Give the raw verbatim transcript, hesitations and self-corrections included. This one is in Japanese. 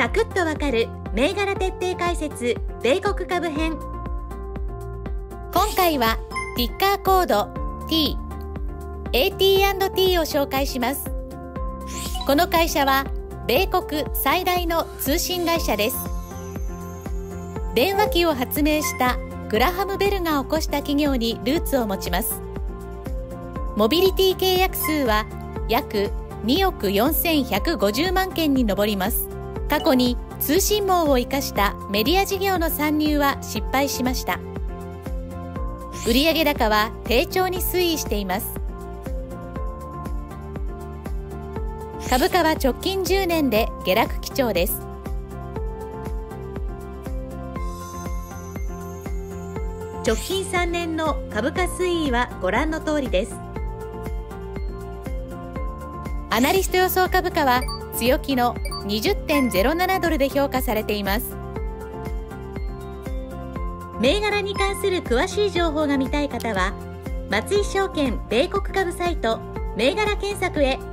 サクッとわかる銘柄徹底解説米国株編。今回はティッカーコード T、エーティーアンドティー を紹介します。この会社は米国最大の通信会社です。電話機を発明したグラハム・ベルが起こした企業にルーツを持ちます。モビリティ契約数は約におくよんせんひゃくごじゅうまんけんに上ります。過去に通信網を生かしたメディア事業の参入は失敗しました。売上高は低調に推移しています。株価は直近じゅうねんで下落基調です。直近さんねんの株価推移はご覧の通りです。アナリスト予想株価は強気の にじゅってんゼロなな ドルで評価されています。銘柄に関する詳しい情報が見たい方は松井証券米国株サイト銘柄検索へ。